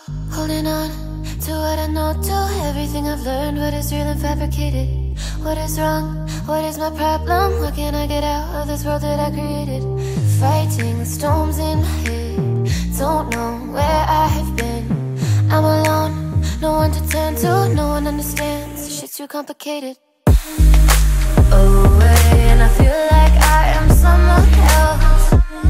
Holding on to what I know, to everything I've learned. What is real and fabricated? What is wrong? What is my problem? How can I get out of this world that I created? Fighting the storms in my head. Don't know where I have been. I'm alone, no one to turn to. No one understands, shit's too complicated. Away, and I feel like I am someone else.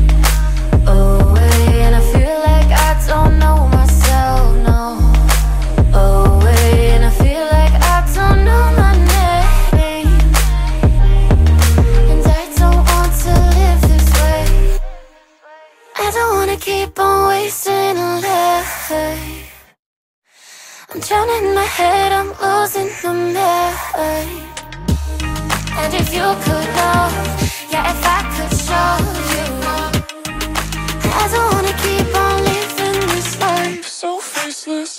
Away, and I feel like I don't know myself, no. Away, and I feel like I don't know my name. And I don't want to live this way. I don't wanna keep on wasting a life. I'm drowning in my head, I'm losing the mind. And if you could know, yeah, if I could show you, I don't wanna keep on living this life so faceless.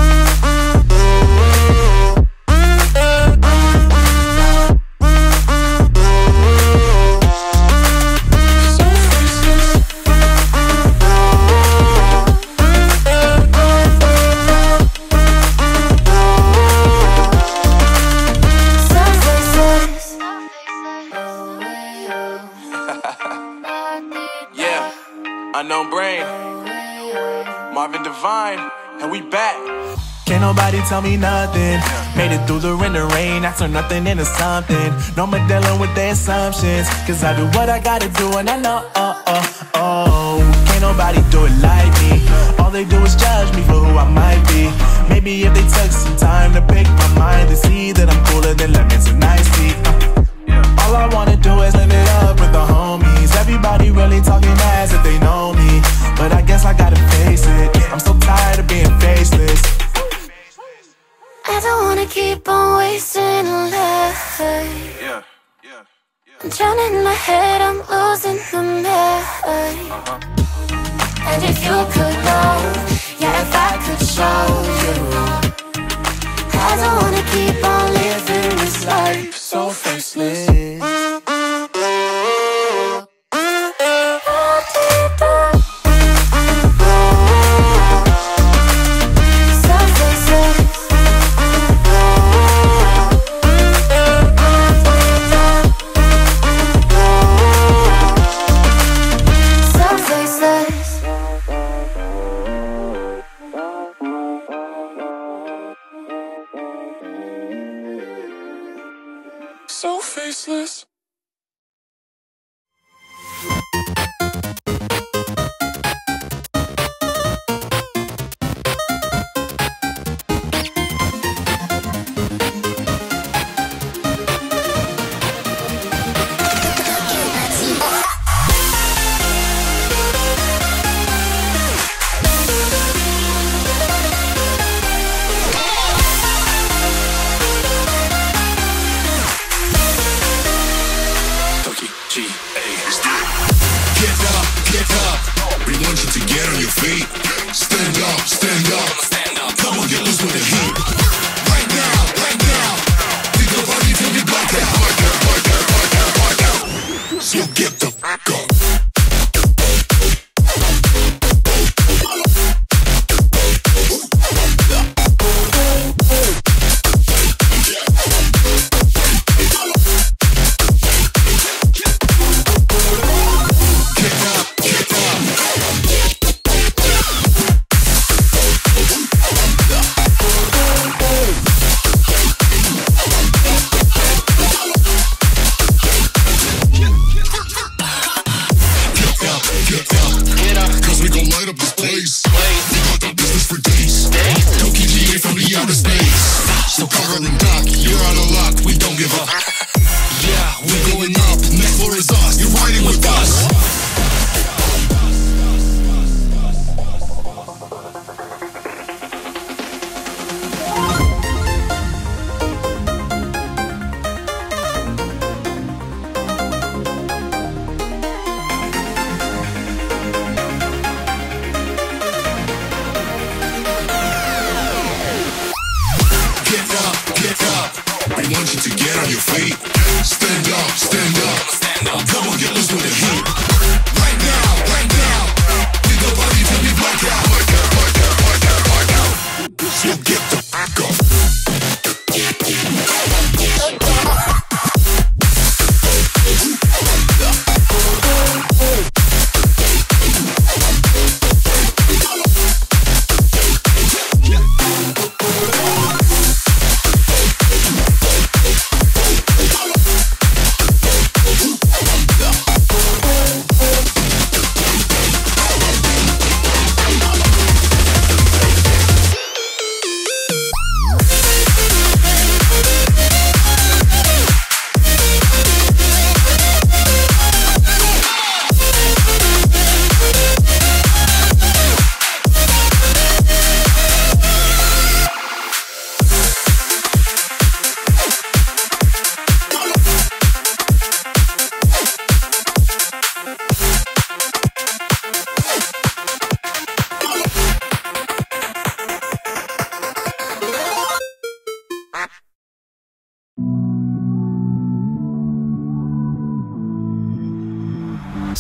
Unknown Brain, Marvin Divine, and we back. Can't nobody tell me nothing. Made it through the rain and rain, I turned nothing into something. No more dealing with their assumptions, cause I do what I gotta do and I know, can't nobody do it like me. All they do is judge me for who I might be. Maybe if they took some time to pick my mind, they see that I'm cooler than lemons and iced tea. All I wanna do is live it up with the homies. Everybody really talking as if they know me, but I guess I gotta face it. I'm so tired of being faceless. I don't wanna keep on wasting a life. I'm drowning in my head, I'm losing the mind. And if you could know, yeah, if I could show you, I don't wanna keep on living this life so faceless. So faceless. Stand up, stand up, stand up. Come on, get loose with the heat. Right now, think about it till we black out. So get the fuck up. So cover and duck, you're out of luck, we don't give up. Yeah, we're going up, next floor is us, you're riding with us. We want you to get on your feet. Stand up, stand up, stand up. Come on, get loose with the heat. Right now, think about it till we black out.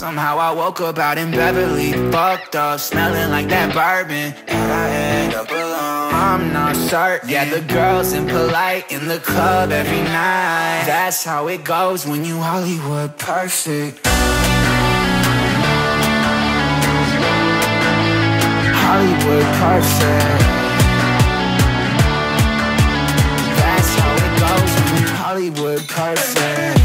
Somehow I woke up out in Beverly, fucked up, smelling like that bourbon. How'd I end up alone? I'm not certain. Yeah, the girls impolite in the club every night. That's how it goes when you Hollywood perfect. Hollywood perfect. That's how it goes when you Hollywood perfect.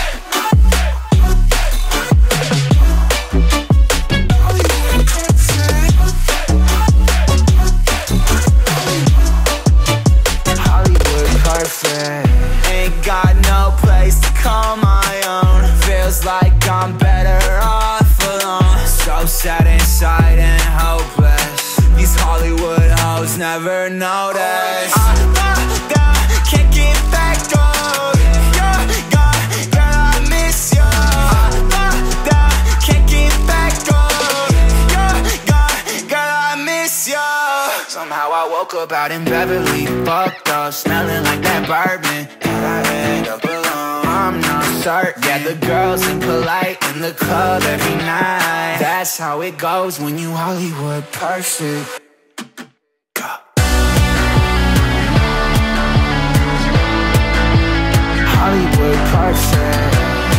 Ain't got no place to call my own. Feels like I'm better off alone. So sad inside and hopeless. These Hollywood hoes never notice. Can't get back up. You're gone, girl, I miss you. Can't get back up. You're gone, girl, I miss you. Somehow I woke up out in Beverly, fucked up, smelling like that bourbon. How'd I end up alone? I'm not certain. Yeah, the girls impolite in the club every night. That's how it goes when you Hollywood perfect. Hollywood perfect.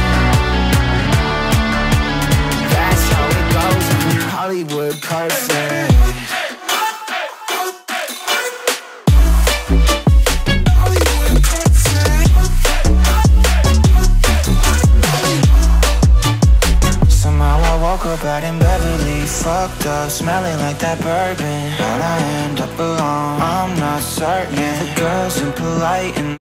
That's how it goes when you Hollywood perfect. Woke up out in Beverly, fucked up, smelling like that bourbon. How'd I end up alone? I'm not certain. Yeah, the girls impolite and